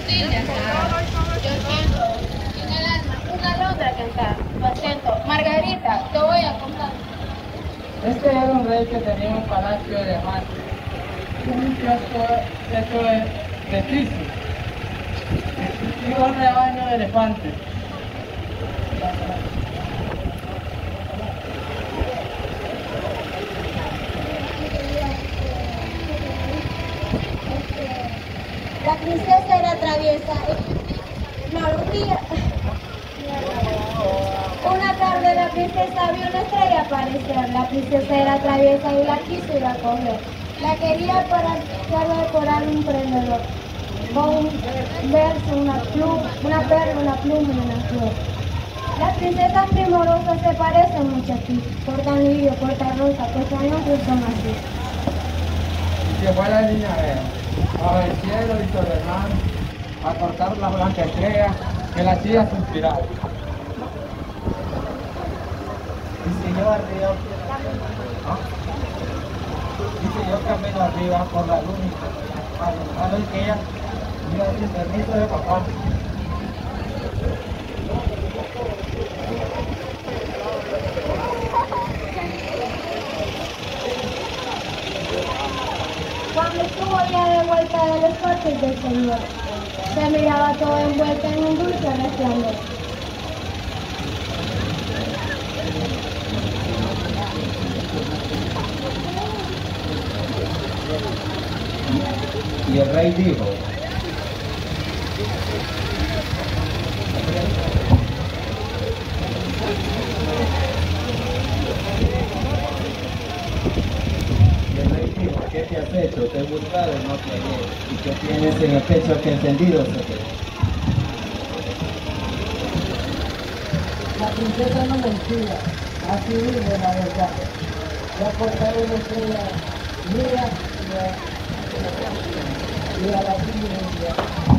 Cecilia, yo siento en el alma una alondra cantar. Lo siento, Margarita, te voy a contar. Este era un rey que tenía un palacio de diamantes, un kiosco hecho de tiza y un rebaño de elefantes. La princesa era traviesa. No, un día, una tarde la princesa vio una estrella aparecer. La princesa era traviesa y la quiso ir a coger. La quería para hacerle decorar un prendedor con un verso, una perla, una pluma y una flor. Las princesas primorosas se parecen mucho a ti. Portan lirio, portan rosa, pues nosotros son así. Y se fue la niña bajo el cielo y sobre el mar a cortar la blanca estrella que la hacía suspirar. Y siguió arriba, y siguió camino arriba por la luna, a lo que ella dio sin permiso de papá. Cuando estuvo ya de vuelta de los coches del Señor, se miraba todo envuelto en un dulce resplandor. Y el rey dijo: ¿qué te has hecho? Te he buscado y no te hallé. ¿Y qué tienes en el pecho que encendido se ve? La princesa no mentía, así vive la verdad. Ya cortaron una estrella mía y a la tuya.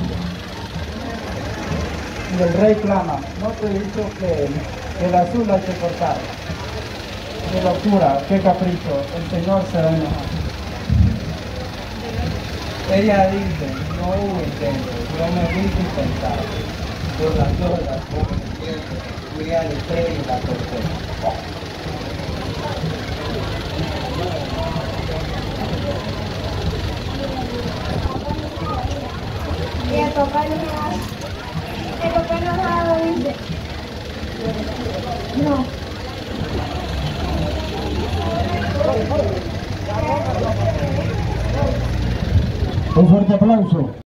Y el rey clama: no te he dicho que el azul hay que cortar. Qué locura, qué capricho, el Señor se va a enojar. Ella dice: no hubo intento, yo me vi sin pensar. Por las horas, por el tiempo, fui al estrella y la corté. Y el papá enojado dice, no. Un fuerte aplauso.